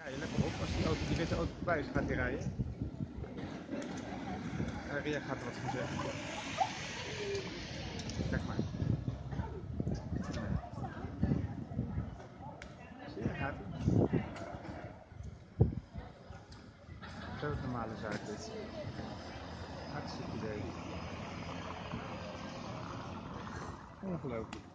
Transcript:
Ja, let maar op, als die witte auto voorbij is, gaat hij rijden. Ria gaat er wat van zeggen. Kijk maar. Zie je, gaat hij. Doodnormale zaak dit. Hartstikke idee. Ongelooflijk.